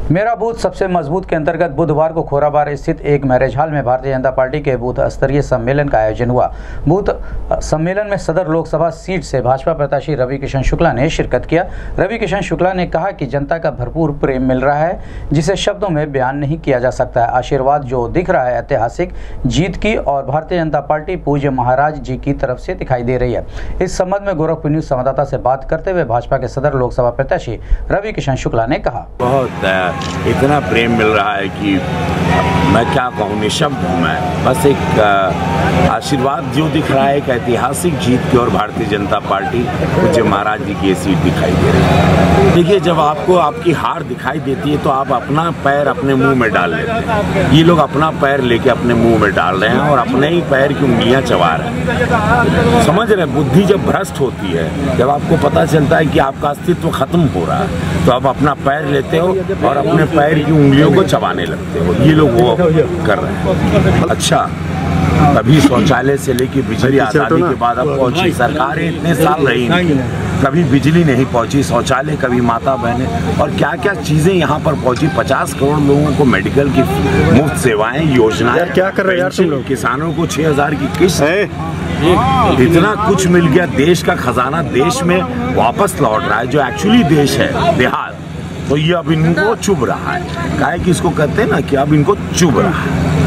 मेरा बूथ सबसे मजबूत के अंतर्गत बुधवार को खोराबार स्थित एक मैरिज हॉल में भारतीय जनता पार्टी के बूथ स्तरीय सम्मेलन का आयोजन हुआ। बूथ सम्मेलन में सदर लोकसभा सीट से भाजपा प्रत्याशी रवि किशन शुक्ला ने शिरकत किया। रवि किशन शुक्ला ने कहा कि जनता का भरपूर प्रेम मिल रहा है, जिसे शब्दों में बयान नहीं किया जा सकता है। आशीर्वाद जो दिख रहा है ऐतिहासिक जीत की और भारतीय जनता पार्टी पूज्य महाराज जी की तरफ से दिखाई दे रही है। इस संबंध में गोरखपुर न्यूज संवाददाता से बात करते हुए भाजपा के सदर लोकसभा प्रत्याशी रवि किशन शुक्ला ने कहा, बहुत इतना प्रेम मिल रहा है कि मैं क्या कहूँ, निशब्द हूँ मैं। बस एक आशीर्वाद जो दिख रहा है एक ऐतिहासिक जीत की और भारतीय जनता पार्टी पूज्य महाराज जी की ये सीट दिखाई दे रही है। देखिए, जब आपको आपकी हार दिखाई देती है तो आप अपना पैर अपने मुंह में डाल लेते हैं। ये लोग अपना पैर लेके अपने मुंह में डाल रहे हैं और अपने ही पैर की उंगलियां चबा रहे हैं। समझ रहे हैं, बुद्धि जब भ्रष्ट होती है, जब आपको पता चलता है कि आपका अस्तित्व खत्म हो रहा है, तो आप अपना पैर लेते हो और अपने पैर की उंगलियों को चबाने लगते हो। ये लोग वो कर रहे हैं। अच्छा, कभी शौचालय से लेके बिजली आजादी के बाद अब पहुंची, सरकारें इतने साल रही नहीं, कभी बिजली नहीं पहुंची, शौचालय कभी माता बहने और क्या क्या चीजें यहाँ पर पहुंची। 50 करोड़ लोगों को मेडिकल की मुफ्त सेवाएं, योजनाएं, क्या कर रहे हैं यार तुम लोग। किसानों को 6000 की किस्त है। इतना कुछ मिल गया, देश का खजाना देश में वापस लौट रहा है, जो एक्चुअली देश है देहात। तो ये अब इनको चुभ रहा है, काहे कि इसको कहते हैं ना कि अब इनको चुभ रहा है।